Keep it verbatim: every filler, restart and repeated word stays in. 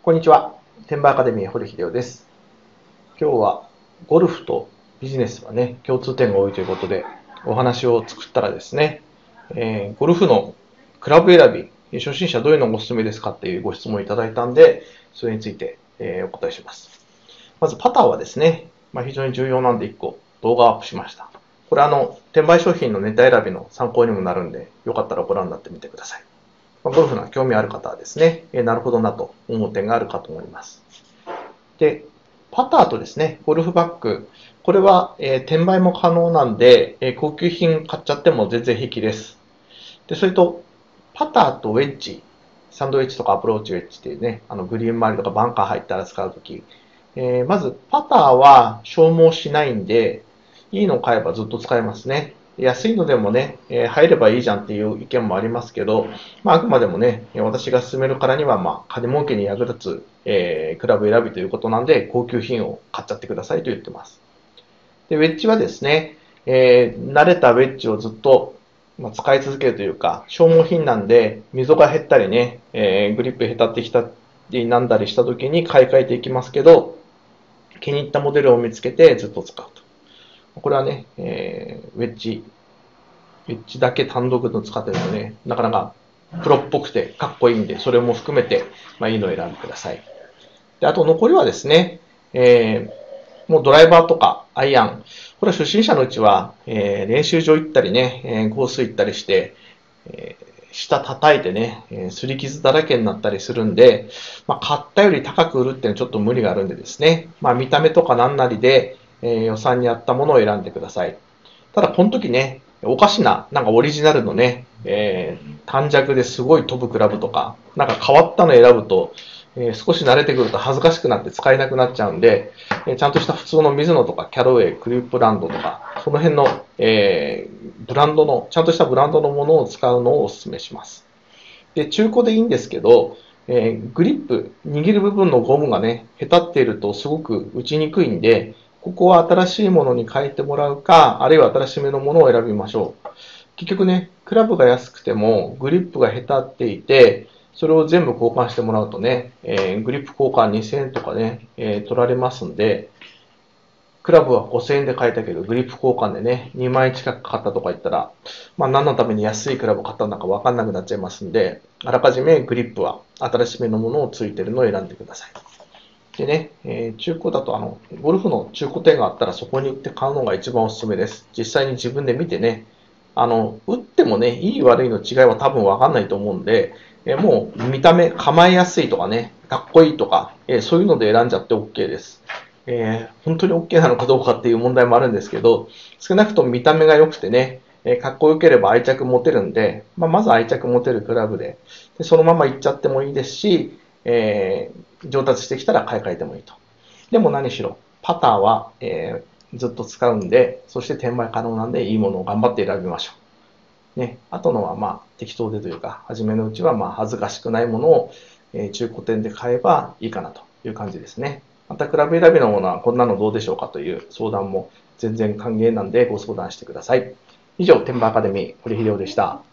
こんにちは。天馬アカデミー堀秀夫です。今日はゴルフとビジネスはね、共通点が多いということでお話を作ったらですね、えー、ゴルフのクラブ選び、初心者どういうのがおすすめですかっていうご質問をいただいたんで、それについて、えー、お答えします。まずパターはですね、まあ、非常に重要なんでいっこ動画をアップしました。これあの、転売商品のネタ選びの参考にもなるんで、よかったらご覧になってみてください。ゴルフの興味ある方はですね、えー、なるほどなと思う点があるかと思います。で、パターとですね、ゴルフバッグ。これは、えー、転売も可能なんで、えー、高級品買っちゃっても全然平気です。で、それと、パターとウェッジ。サンドウェッジとかアプローチウェッジっていうね、あのグリーン周りとかバンカー入ったら使うとき。えー、まず、パターは消耗しないんで、いいのを買えばずっと使えますね。安いのでもね、えー、入ればいいじゃんっていう意見もありますけど、まあ、あくまでもね、私が勧めるからには、まあ、金儲けに役立つ、えー、クラブ選びということなんで、高級品を買っちゃってくださいと言ってます。で、ウェッジはですね、えー、慣れたウェッジをずっと、まあ、使い続けるというか、消耗品なんで、溝が減ったりね、えー、グリップへたってきたりなんだりした時に買い替えていきますけど、気に入ったモデルを見つけてずっと使うと。これはね、えー、ウェッジ、ウェッジだけ単独の使ってるとね、なかなかプロっぽくてかっこいいんで、それも含めて、まあ、いいのを選んでください。で、あと残りはですね、えー、もうドライバーとかアイアン、これは初心者のうちは、えー、練習場行ったりね、えー、コース行ったりして、えー、下叩いてね、えー、擦り傷だらけになったりするんで、まあ、買ったより高く売るっていうのはちょっと無理があるんでですね、まあ、見た目とかなんなりで、えー、予算に合ったものを選んでください。ただ、この時ね、おかしな、なんかオリジナルのね、えー、短尺ですごい飛ぶクラブとか、なんか変わったの選ぶと、えー、少し慣れてくると恥ずかしくなって使えなくなっちゃうんで、えー、ちゃんとした普通のミズノとかキャロウェイ、クリップランドとか、その辺の、えー、ブランドの、ちゃんとしたブランドのものを使うのをお勧めします。で、中古でいいんですけど、えー、グリップ、握る部分のゴムがね、へたっているとすごく打ちにくいんで、ここは新しいものに変えてもらうか、あるいは新しめのものを選びましょう。結局ね、クラブが安くても、グリップがへたっていて、それを全部交換してもらうとね、えー、グリップ交換にせんえんとかね、えー、取られますんで、クラブはごせんえんで買えたけど、グリップ交換でね、にまんえん近く買ったとか言ったら、まあ何のために安いクラブを買ったのかわかんなくなっちゃいますんで、あらかじめグリップは新しめのものをついてるのを選んでください。でね、えー、中古だとあの、ゴルフの中古店があったらそこに行って買うのが一番おすすめです。実際に自分で見てね、あの、打ってもね、いい悪いの違いは多分わかんないと思うんで、えー、もう見た目構えやすいとかね、かっこいいとか、えー、そういうので選んじゃって OK です。えー、本当に OK なのかどうかっていう問題もあるんですけど、少なくとも見た目が良くてね、えー、かっこよければ愛着持てるんで、まあ、まず愛着持てるクラブで、でそのまま行っちゃってもいいですし、えー、上達してきたら買い替えてもいいと。でも何しろ、パターは、えー、ずっと使うんで、そして転売可能なんで、いいものを頑張って選びましょう。ね、あとのはまあ適当でというか、初めのうちはまあ恥ずかしくないものを、えー、中古店で買えばいいかなという感じですね。また、比べ選びのものはこんなのどうでしょうかという相談も全然歓迎なんでご相談してください。以上、天馬アカデミー、堀秀夫でした。